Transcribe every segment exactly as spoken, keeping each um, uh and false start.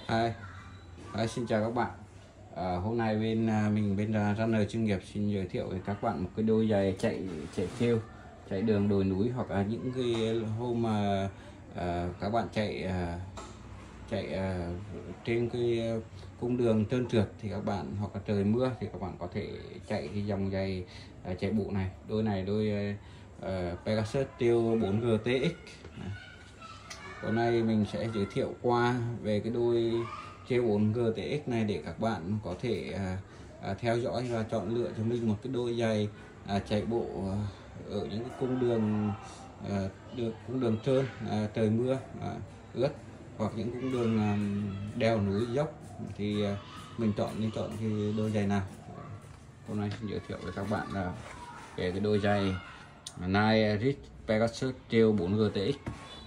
Hi. Hi, xin chào các bạn. À, hôm nay bên à, mình bên uh, Runner chuyên nghiệp xin giới thiệu với các bạn một cái đôi giày chạy chạy trail, chạy đường đồi núi, hoặc là những cái hôm mà à, các bạn chạy à, chạy à, trên cái cung đường trơn trượt thì các bạn, hoặc là trời mưa thì các bạn có thể chạy cái dòng giày à, chạy bộ này. Đôi này đôi à, Pegasus Trail bốn G T X. Hôm nay mình sẽ giới thiệu qua về cái đôi Trail bốn G T X này để các bạn có thể à, à, theo dõi và chọn lựa cho mình một cái đôi giày à, chạy bộ ở những cái cung đường à, được cung đường trơn, à, trời mưa à, ướt, hoặc những cung đường à, đèo núi dốc thì à, mình chọn nên chọn cái đôi giày nào. Hôm nay xin giới thiệu với các bạn là về cái đôi giày Nike Rich Pegasus Trail bốn G T X.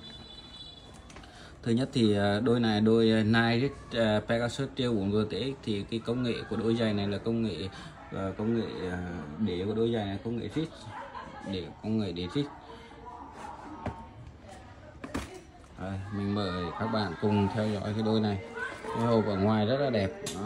Thứ nhất thì đôi này đôi Nike Pegasus Trail bốn G T X thì cái công nghệ của đôi giày này là công nghệ công nghệ đế của đôi giày này công nghệ Rich, để công nghệ đế Rich. Rồi, mình mời các bạn cùng theo dõi cái đôi này. Cái hộp ở ngoài rất là đẹp. Đó.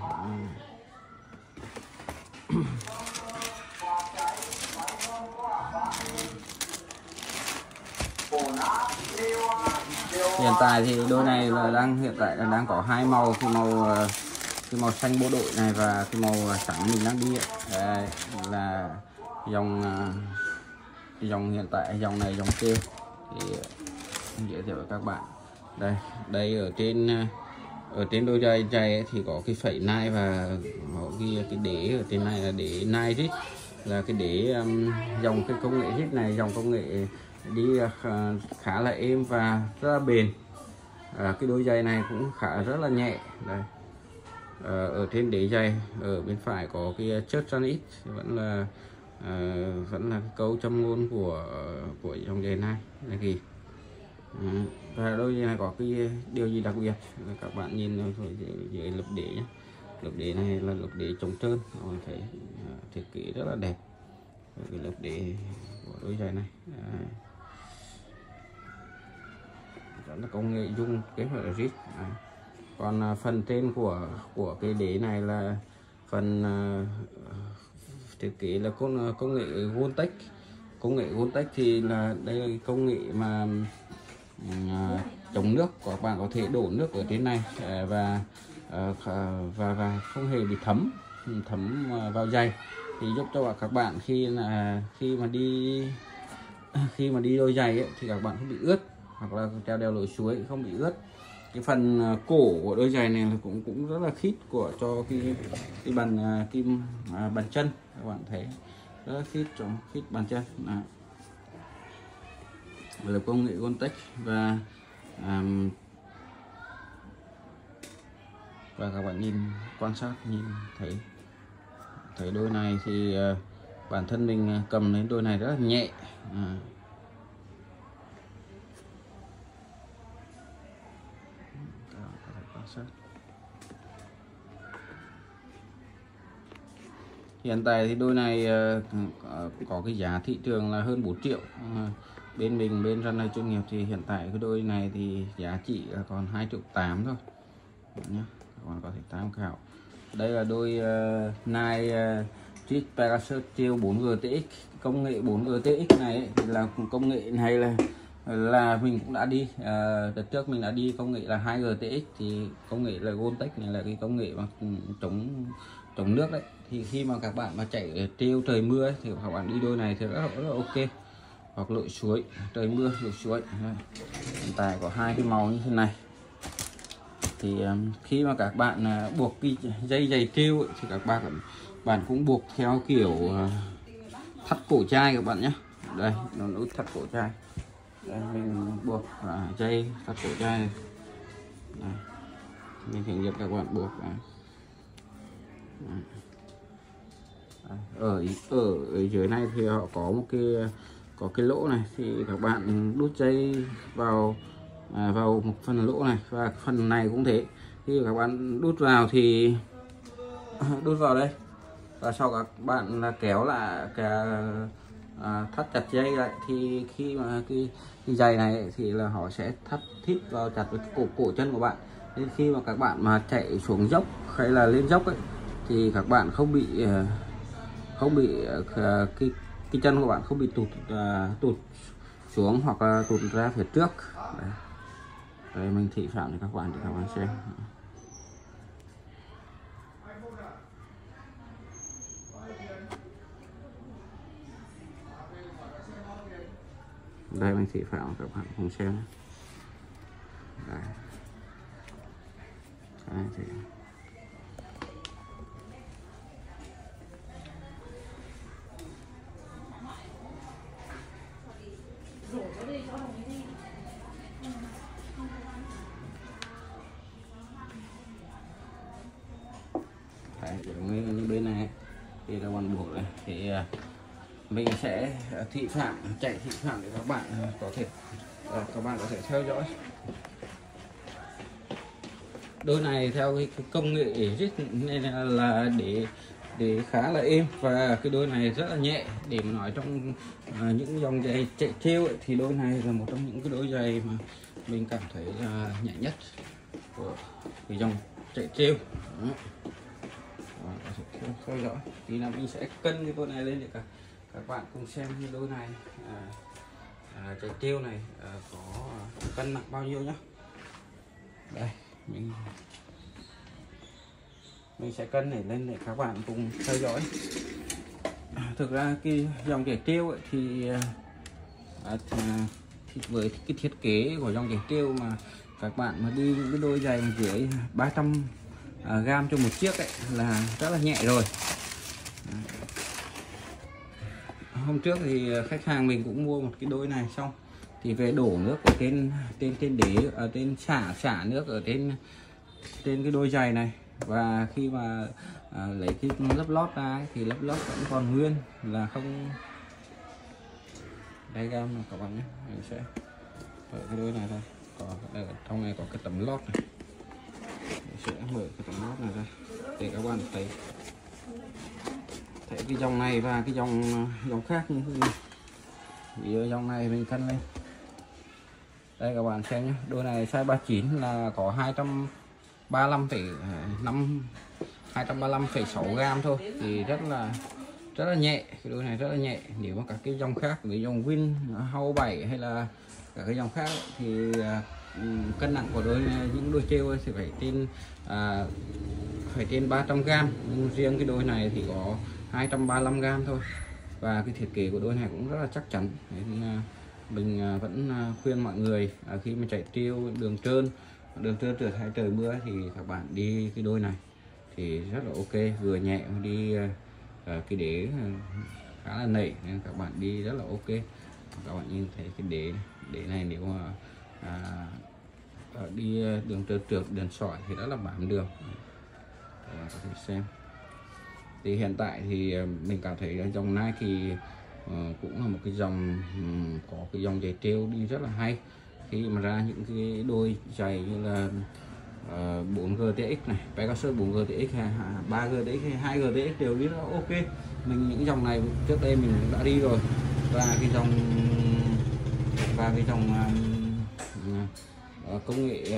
Hiện tại thì đôi này là đang hiện tại là đang có hai màu, cái màu cái màu xanh bộ đội này và cái màu trắng mình đang đi. Đây là dòng dòng hiện tại dòng này dòng kêu thì giới thiệu với các bạn. Đây đây ở trên ở trên đôi giày giày thì có cái phẩy Nike và có cái cái đế ở trên này là đế Nike Rich, là cái đế um, dòng cái công nghệ Rich này, dòng công nghệ đi khá là êm và rất là bền. À, cái đôi giày này cũng khá rất là nhẹ. Đây. À, ở trên đế giày ở bên phải có cái chớp Transit, vẫn là à, vẫn là cái câu châm ngôn của của dòng giày này này kì. À, và đôi giày này có cái điều gì đặc biệt các bạn nhìn thôi dưới lớp đế nhé. Lớp đế này là lớp đế chống trơn, mình thấy à, thiết kế rất là đẹp. Cái lớp đế của đôi giày này à, đó là công nghệ dung kết hợp là Rich. À, còn à, phần trên của của cái đế này là phần à, thiết kế là công, công nghệ Goldtech. Công nghệ Goldtech thì là đây là công nghệ mà à, chống nước, các bạn có thể đổ nước ở trên này à, và, à, và và không hề bị thấm thấm vào giày, thì giúp cho các bạn khi là khi mà đi khi mà đi đôi giày ấy, thì các bạn không bị ướt, hoặc là treo đèo lội suối không bị ướt. Cái phần cổ của đôi giày này là cũng cũng rất là khít của cho cái cái bàn kim à, bàn chân, các bạn thấy rất là khít cho khít bàn chân. Đó là công nghệ Goldtech. Và um, và các bạn nhìn quan sát nhìn thấy thấy đôi này thì uh, bản thân mình cầm đến đôi này rất là nhẹ. À, hiện tại thì đôi này uh, có cái giá thị trường là hơn bốn triệu. Uh, bên mình bên Runner chuyên nghiệp thì hiện tại cái đôi này thì giá trị là còn hai triệu tám thôi nhé, các bạn có thể tham khảo. Đây là đôi uh, Nike uh, Rich Pegasus Trail bốn G T X. Công nghệ bốn G T X này ấy, thì là công nghệ này là là mình cũng đã đi uh, đợt trước mình đã đi công nghệ là hai G T X, thì công nghệ là Goldtech này là cái công nghệ mà chống chống nước đấy. Thì khi mà các bạn mà chạy trail trời mưa ấy, thì các bạn đi đôi này thì rất là, rất là ok, hoặc lội suối trời mưa lội suối. Hiện tại có hai cái màu như thế này. Thì um, khi mà các bạn uh, buộc cái dây giày trail ấy, thì các bạn bạn cũng buộc theo kiểu uh, thắt cổ chai các bạn nhé. Đây nó nút thắt cổ chai. Đây, mình buộc uh, dây thắt cổ chai này. Đây. Mình hướng dẫn các bạn buộc. Uh. Ở, ở ở dưới này thì họ có một cái có cái lỗ này, thì các bạn đút dây vào à, vào một phần lỗ này, và phần này cũng thế. Khi các bạn đút vào thì đút vào đây, và sau các bạn là kéo lại cả à, thắt chặt dây lại, thì khi mà cái, cái giày này thì là họ sẽ thắt thít vào chặt với cổ cổ chân của bạn. Nên khi mà các bạn mà chạy xuống dốc hay là lên dốc ấy thì các bạn không bị không bị cái cái chân của bạn không bị tụt uh, tụt xuống hoặc là tụt ra phía trước. Đấy. Đây mình thị phạm cho các bạn để các bạn xem. Đây mình thị phạm các bạn cùng xem. Đây. Đấy, thì... Đấy, những bên này thì là bằng buộc này thì mình sẽ thị phạm chạy thị phạm để các bạn có thể các bạn có thể theo dõi. Đôi này theo cái, cái công nghệ rất nên là, là để để khá là êm, và cái đôi này rất là nhẹ. Để mà nói trong uh, những dòng giày chạy treo ấy, thì đôi này là một trong những cái đôi giày mà mình cảm thấy là nhẹ nhất của cái dòng chạy treo. Theo dõi thì là mình sẽ cân cái đôi này lên để các các bạn cùng xem cái đôi này à, à, chạy treo này à, có cân nặng bao nhiêu nhá. Đây mình mình sẽ cân này lên để các bạn cùng theo dõi. À, thực ra cái dòng chạy treo ấy thì, à, thì với cái thiết kế của dòng chạy treo mà các bạn mà đi những cái đôi giày dưới ba trăm à, gam cho một chiếc ấy là rất là nhẹ rồi. À, hôm trước thì khách hàng mình cũng mua một cái đôi này xong thì về đổ nước ở trên trên trên đế ở trên xả xả nước ở trên trên cái đôi giày này, và khi mà à, lấy cái lớp lót ra thì lớp lót vẫn còn nguyên, là không đây gam này các bạn nhé. Mình sẽ mở cái đôi này ra, có ở trong này có cái tấm lót này, mình sẽ mở cái tấm lót này ra để các bạn thấy thấy cái dòng này và cái dòng dòng khác như thế này. Vì ở dòng này mình cân lên đây các bạn xem nhé, đôi này size ba mươi chín là có hai trăm ba mươi lăm phẩy năm hai trăm ba mươi lăm phẩy sáu gam thôi, thì rất là rất là nhẹ. Cái đôi này rất là nhẹ. Nếu mà các cái dòng khác, cái dòng Win Hau bảy hay là các cái dòng khác thì uh, cân nặng của đôi những đôi treo thì phải trên uh, phải trên ba trăm gam, nhưng riêng cái đôi này thì có hai trăm ba mươi lăm gam thôi, và cái thiết kế của đôi này cũng rất là chắc chắn. Đấy, thì, uh, mình vẫn khuyên mọi người khi mà chạy treo đường trơn đường trơn trượt hay trời mưa thì các bạn đi cái đôi này thì rất là ok, vừa nhẹ đi cái đế khá là nảy nên các bạn đi rất là ok. Các bạn nhìn thấy cái đế đế này nếu mà à, đi đường trơn trượt đường sỏi thì rất là bám đường. Các bạn có thể xem. Thì hiện tại thì mình cảm thấy dòng Nike Uh, cũng là một cái dòng um, có cái dòng giày treo đi rất là hay khi mà ra những cái đôi giày như là uh, bốn G T X này, Pegasus bốn G T X hay ba G T X hay hai G T X đều đi rất là ok. Mình những dòng này trước đây mình đã đi rồi, và cái dòng và cái dòng uh, uh, công nghệ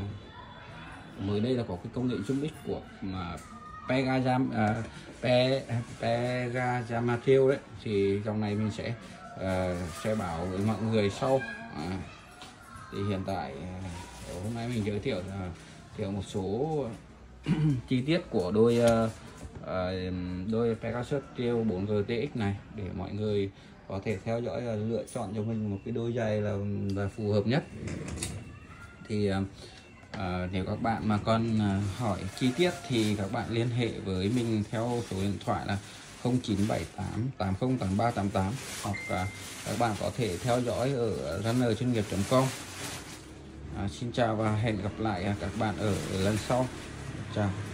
uh, mới đây là có cái công nghệ Zoom X của mà Pegasus uh, Pe, Pegasus Material đấy, thì dòng này mình sẽ uh, sẽ bảo với mọi người sau. À, thì hiện tại uh, hôm nay mình giới thiệu uh, thiệu một số chi tiết của đôi uh, uh, đôi Pegasus Trail bốn G T X này để mọi người có thể theo dõi và lựa chọn cho mình một cái đôi giày là, là phù hợp nhất. Thì uh, À, nếu các bạn mà còn à, hỏi chi tiết thì các bạn liên hệ với mình theo số điện thoại là không chín bảy tám tám không tám ba tám tám, hoặc à, các bạn có thể theo dõi ở runner chuyên nghiệp chấm com. à, Xin chào và hẹn gặp lại các bạn ở, ở lần sau. Chào.